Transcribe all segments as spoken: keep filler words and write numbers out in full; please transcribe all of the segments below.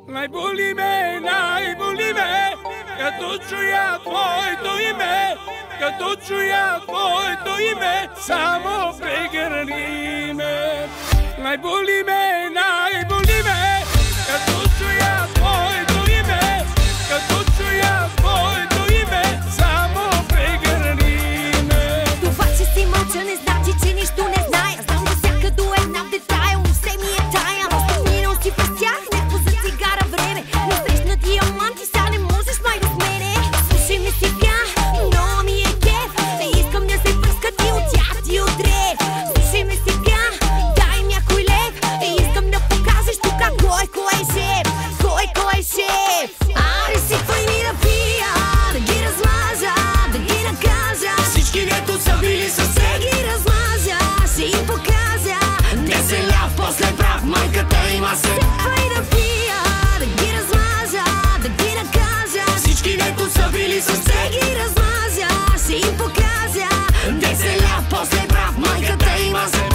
Najboli me, najboli me, kad čuja tvojto ime, kad čuja tvojto ime, samo pregrni me. Najboli me, najboli me, kad čuja tvojto ime, kad čuja tvojto ime, samo pregrni me. Това, че си мълча, не значи, че нищо не зная. Знам до всяка до една в детайл, но все ми е тая. Просто минал си през тях, някакво за цигара време. Но срещна диамант и сега не можеш май да смене. Слушай ми сега, много ми е кеф. Искам да се пръскат и от тях и от древ. Слушай ми сега, дай им някой лев. Искам да покажеш тук кой кой е шеф. Кой кой е шеф. Аре си твой ми да пия, да ги размажа, да ги накажа. Всички дето са били съсед Ги размажа, ще им покажа. Те се ляв, после прав, майката има се. Сипвай да пия, да ги размажа, да ги накажа. Всички дето са били съсед Ги размажа, ще им покажа. Те се ляв, после прав, майката има се.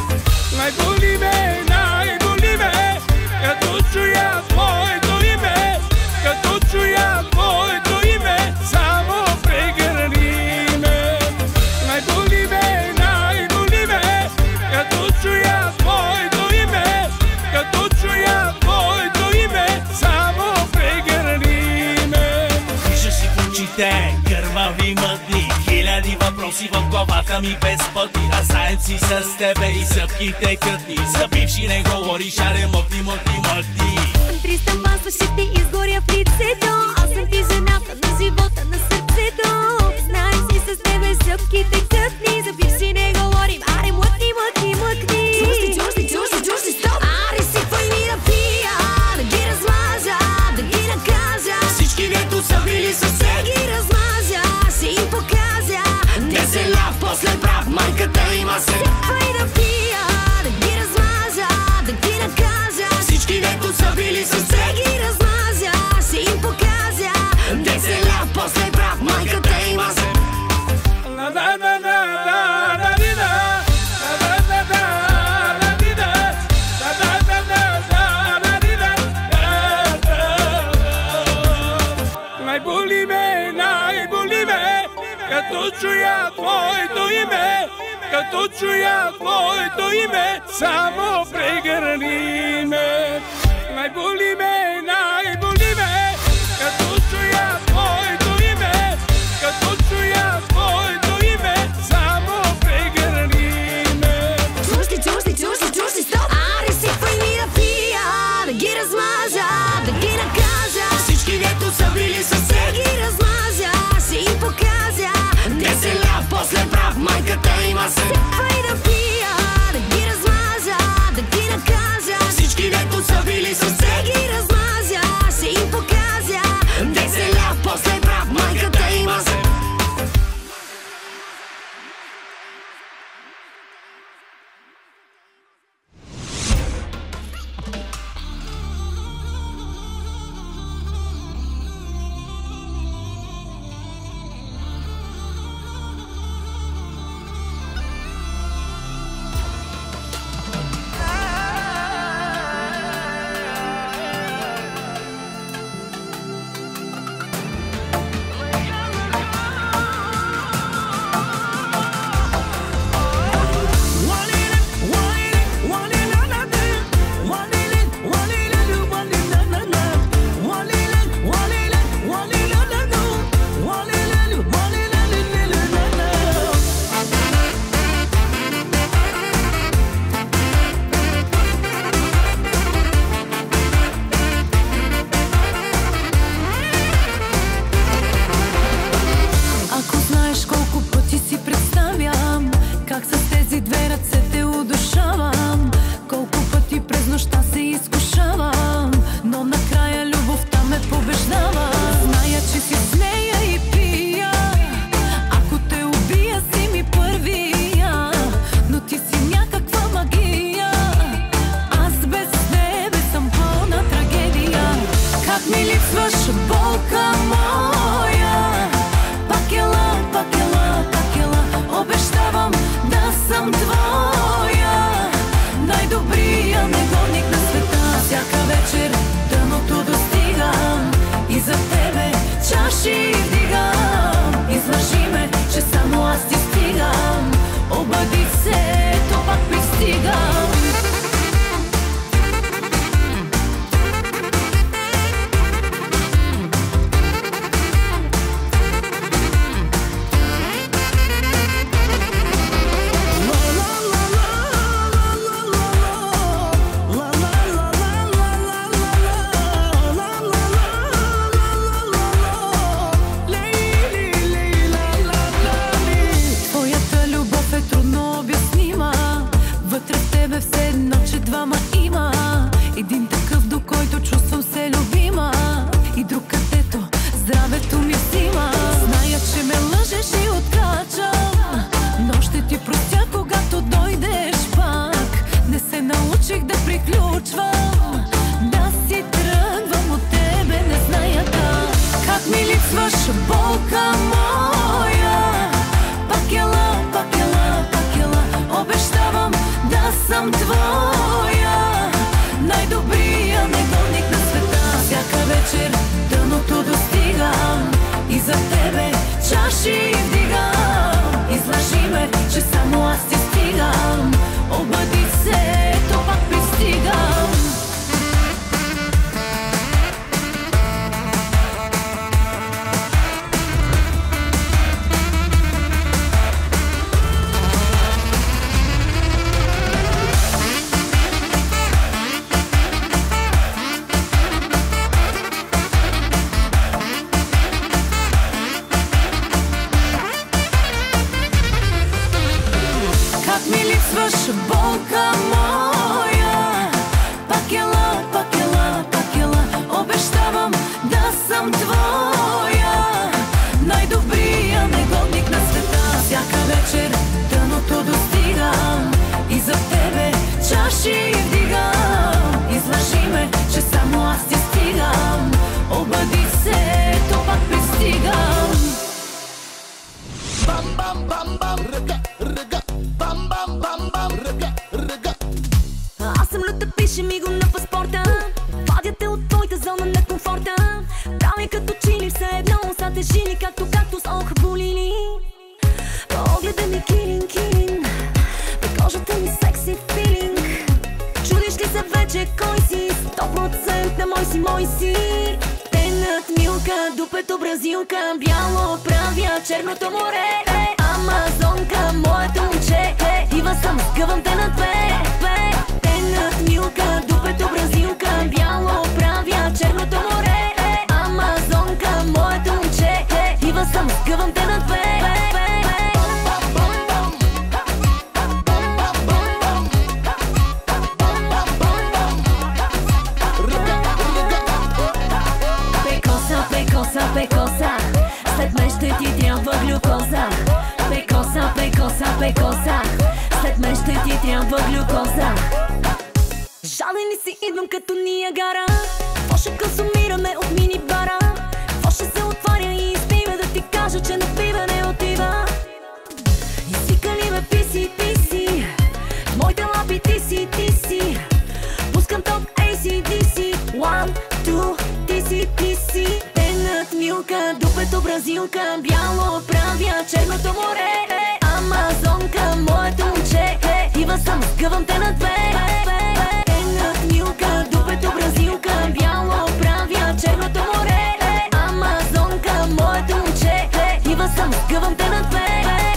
Najboli me, najboli me, kad čuja tvojto ime, kad čuja tvojto ime, samo pregrni me. Najboli me, najboli me, kad čuja tvojto ime, kad čuja tvojto ime, samo pregrni me. Виждаш си в очите, кървави мътни, хиляди въпроси в главата ми без пъти. А заед си с тебе и съпките кътни. За бивши не говориш, аре мъкни, мъкни, мъкни. Триста маса ще ти изгоря в лицето. Аз съм ти жената на живота, на сърцето. Знаем си с тебе съпките кътни. За бивши не говорим, аре мъкни, мъкни, мъкни. Чушти, чушти, чушти, чушти, стоп. Аре сипвай ми да пия, да ги размажа, да ги накажа. Всички дето са били съсед Ги размажа, ще им покажа. Те се ляв, после прав, майката има се. Сипвай да пия, да ги размажа, да ги накажа. Всички дето са били съсед Ги размажа, ще им покажа. Те се ляв, после прав, майката има се. La da da da da da di da, la da da da da di da, la da da da da da di da. Najboli me, najboli me, kad čuja tvojto ime, kad čuja tvojto ime, samo pregrni me. Najboli me, najboli me, kad čuja tvojto ime, kad čuja tvojto ime, samo pregrni me. Чушти, чушти, чушти, чушти, стоп. Аре сипвай ми да пия, да ги размажа, да ги накажа. Всички дето са били съсед Ги размажа, ще им покажа. Те се ляв, после прав, майката има се. Сипвай да пия, да ги размажа, да ги накажа. Всички дето са били съсед Ги размажа, ще им покажа. Те се ляв, после прав, майката има се. тебе все едно, че двама има. Един такъв, до който чувствам се любима, и друг, където здравето ми взима. Зная, че ме лъжеш и откачам, но ще ти простя, когато дойдеш пак. Не се научих да приключвам, да си тръгвам от тебе, не зная как. Как ми липсваш, болка моя. Пак ела, пак ела, пак ела. Обещавам да съм твоя, най-добрия негодник на света. Всяка вечер дъното достигам и за тебе чаши вдигам. Излъжи ме, че само аз ти стигам. Обади се, то пак пристигам. Болка моя, пак ела, пак ела, пак ела. Обещавам да съм твоя, най-добрия негодник на света. Всяка вечер дъното достигам и за тебе чаши вдигам. Излъжи ме, че само аз ти стигам. Обади се, то пак пристигам. Бам, бам, бам, бам, ръга, ръга. Бам, бам, бам, бам, ръга, ръга. Аз съм люта, пише ми го на паспорта. Вадя те от твоята зона на комфорта. Прави като чили, все едно са те жили, както както с ох болили. Погледа ми килин, килин, по кожата ми секси филинг. Чудиш ли се вече кой си? Сто процента мой си, мой си. Тенът милка, дупето бразилка, бяло правя черното море. Амазонка, моето момче, ива съм, сгъвам те на две. Тенът милка, дупето бразилка, бяло правя черното море. Амазонка, моето момче, ива съм, сгъвам те на две. Пекоса, пекоса, пекоса, след мен ще ти трябва глюкоза. Пекоса, пекоса, пекоса, след мен ще ти трябва глюкоза. Жален ли си, идвам като Ниагара? Какво ще консумираме от мини-бара? Какво ще се отваря и изпива, да ти кажа, че на пива не отива? Извика ли ме писи, писи, в моите лапи ти си, ти си. Пускам топ ей си ди си, one, two, ти си, ти си. Тенът милка, дупето бразилка, бяло правя черното море. Амазонка, моето момче, ива съм, сгъвам те на две. Тенът милка, дупето бразилка, бяло правя черното море. Амазонка, моето момче, ива съм, сгъвам те на две.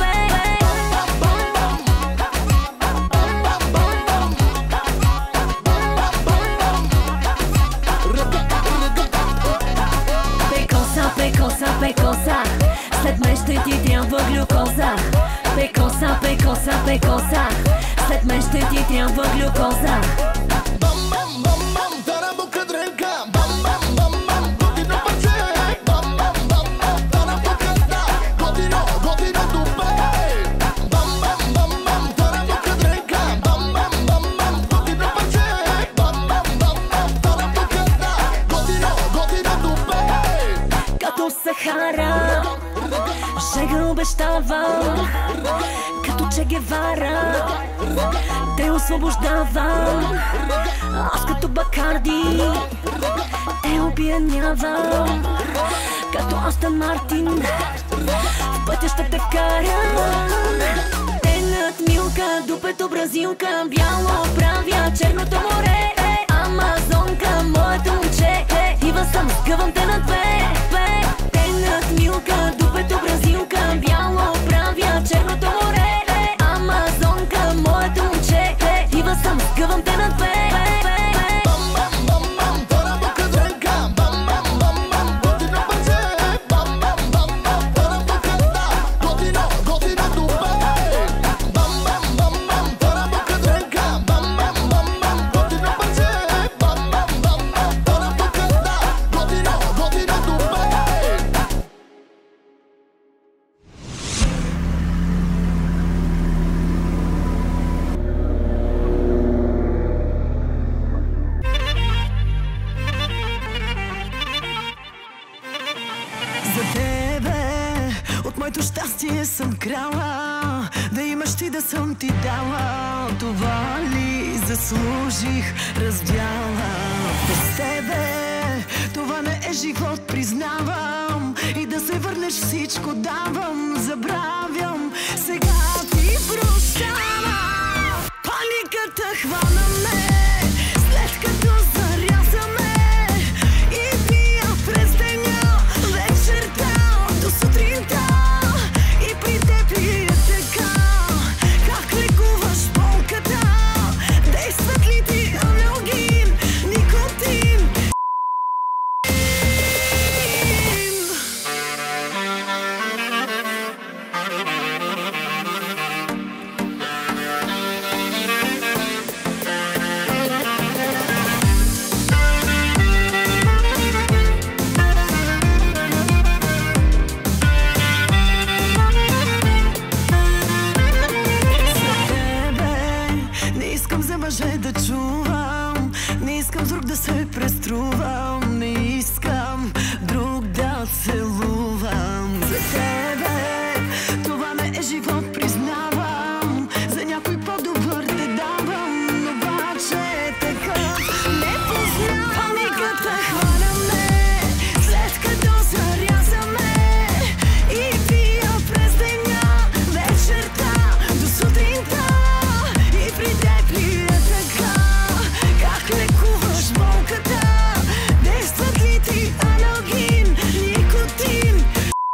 Пекоса, пекоса, след мен ще ти трябва глюкоза. Пекоса, пекоса, пекоса, след мен ще ти трябва глюкоза. Бам, бам, бам, бам, дара бука дренка. Бам, бам, бам, бам, готино парче. Бам, бам, бам, бам, дара бука да. Готино, готино дупе. Бам, бам, бам, бам, дара бука дренка. Бам, бам, бам, бам, готино парче. Бам, бам, бам, бам, дара бука да. Готино, готино дупе. Като Сахара, жега обещавам, като Че Гевара, те освобождавам. Аз като Бакарди, те опиянявам, като Астън Мартин, в пътя ще те вкарам. Тенът милка, дупето бразилка, бяло правя черното море. Амазонка, моето момче, ива съм, сгъвам те на две. Тенът милка, дупето бразилка, бяло правя черното море. Амазонка, моето момче, ива съм, сгъвам те на две. Бам, бам, бам, бам, дара бука дренка. Бам, бам, бам, бам, готино парче. Бам, бам, бам, бам, дара бука да. Готино, готино дупе. Бам, бам, бам, бам, дара бука дренка. Бам, съм крала, да имаш ти да съм ти дала. Това ли заслужих, раздяла? Без тебе това не е живот, признавам. И да се върнеш всичко давам, забравям. Сега ти прощавам. Паниката хвана ме, след като зарязаме и пия през деня, вечерта до сутринта. И при теб ли е така? Как лекуваш болката? Действат ли ти аналгин, никотин? Да чувам, не искам друг да се преструвам, не искам друг да целувам. За тебе това не е живот, признавам. За някой по-добър те давам, но обаче такъв не познавам. Паниката хвана ме, след като зарязаме и пия през деня, вечерта до сутринта. И при теб ли е така? Как лекуваш болката? Действат ли ти аналгин, никотин?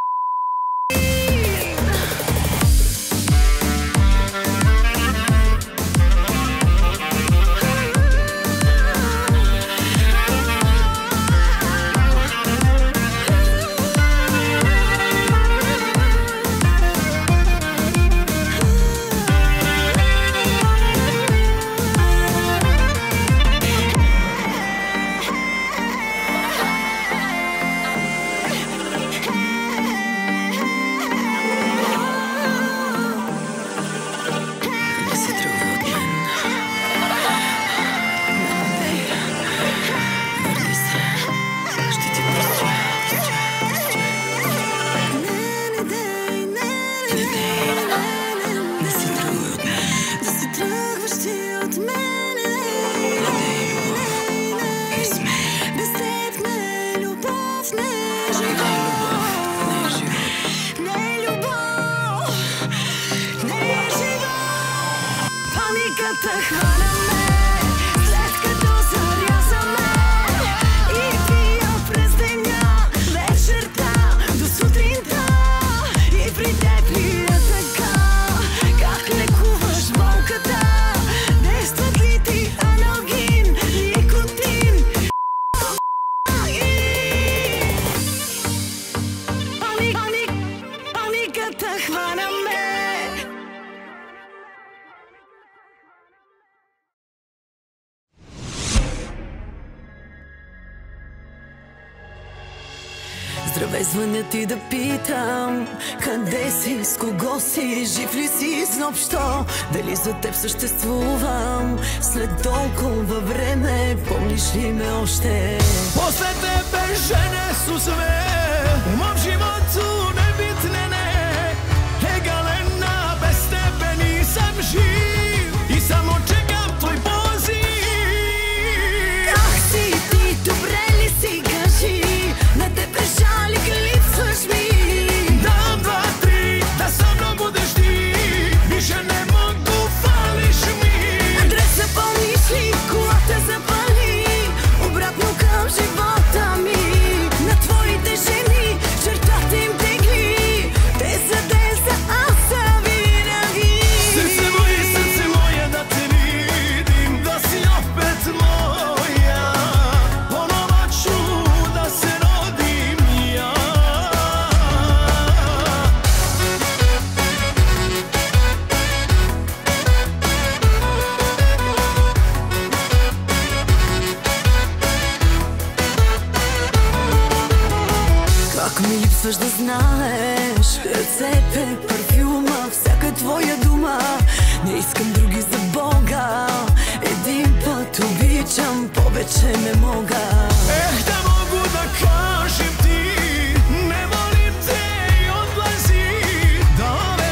Паниката хвана ме, след като зарязаме и пия през деня, вечерта до сутринта. И при теб ли е така? Как лекуваш болката? Действат ли ти аналгин, никотин? Паник, паник, паниката хвана ме. Здравей, звъня ти да питам, къде си, с кого си, жив ли си, зноб що? Дали за теб съществувам след толкова време, помниш ли ме още? После тебе жене с усмех, умом в животу не битне не. Егалена, без тебе nisam živ и само чекам твой poziv. Как си ти, добре ли си, кажи, на тебе жалик липсваш ми. Дам два, три, да со мной будеш ти, više ne mogu, fališ mi. Адреса помниш ли, кола те запали, обратно към живота ми. На твоите жени чертата им тегли, те са ден за аз са винаги. Сърце мое, сърце мое, да те видим, да си опет моя. Онова чуда се родим я. Как ми липсваш да знаеш, ръцете, парфюма, всяка твоя дума. Не искам други за Бога, един път обичам, повече не мога. Ех, да мога да кажем ти, не волим те и odlazi. Да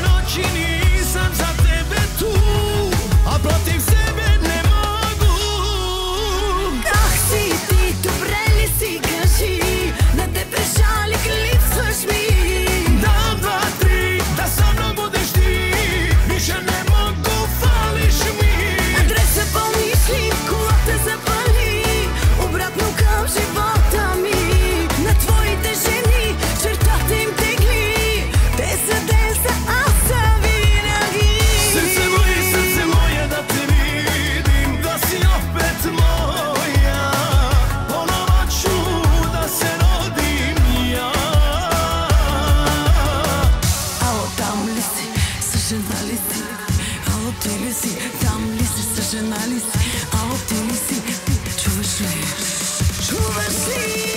Ало, ти ли си? Чуваш ли? Чуваш ли?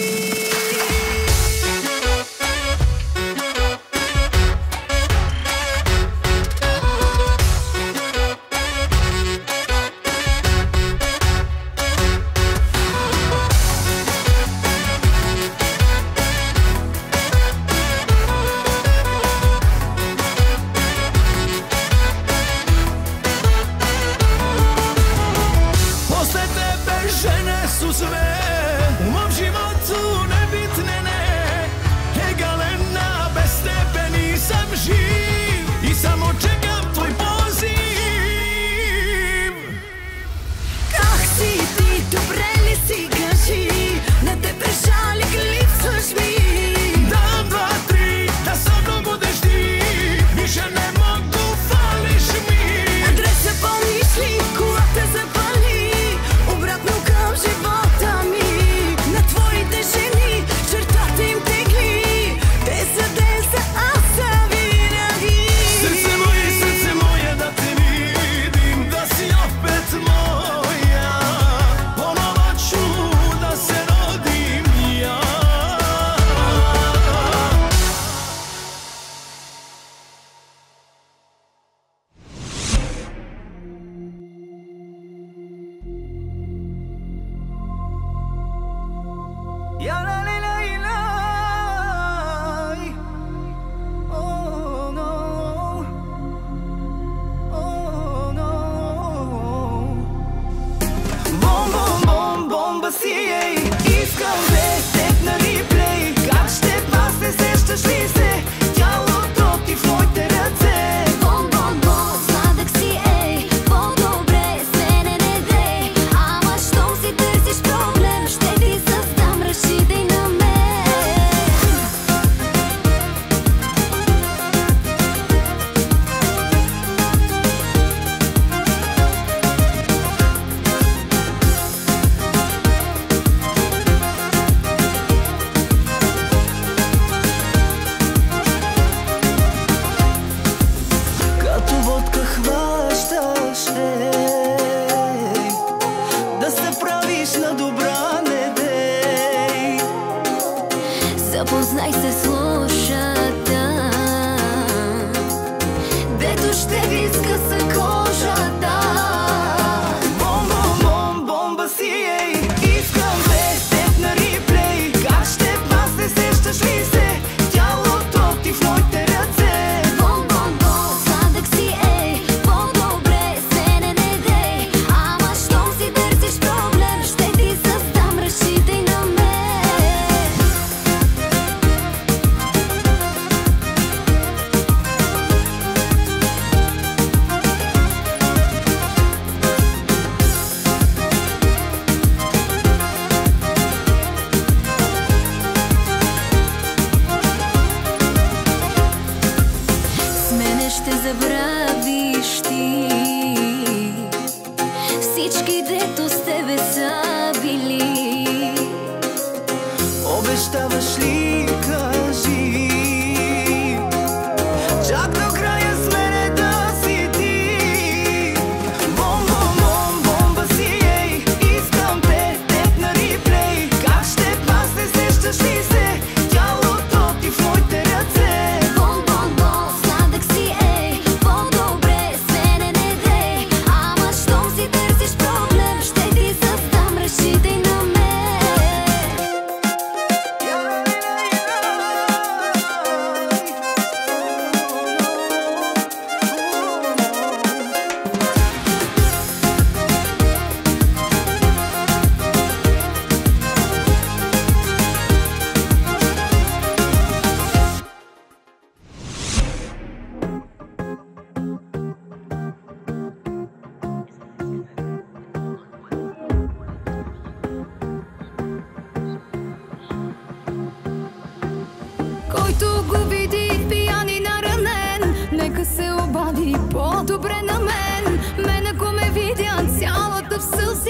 Запознай се с лошата, дето ще ви скъса кожата. Бом, бом, бом, бомба си, ей, искам те, теб на реплей. Как ще пасне, сещаш ли се? Тялото ти в моите ръце. Бом, бом, бом, сладък си, ей, по-добре се не не дей. Ама щом си търсиш проблем, ще ти създам, разчитай на мен. Ще забравиш ти всички, дето с тебе са били. Обещаваш ли, кажи, чак до края с мене да си ти. Бом, бом, бом, бомба си, ей, искам те, теб на реплей. Как ще пасне, сещаш ли се? Тялото ти в моите ръце. Бом, бом, бом, сладък си, ей, по-добре се не не дей. Ама щом си търсиш проблем, ще ти създам, разчитай на мен. Който го види пиян и наранен, нека се обади по-добре на мен. Мен ако ме видят цялата в сълзи,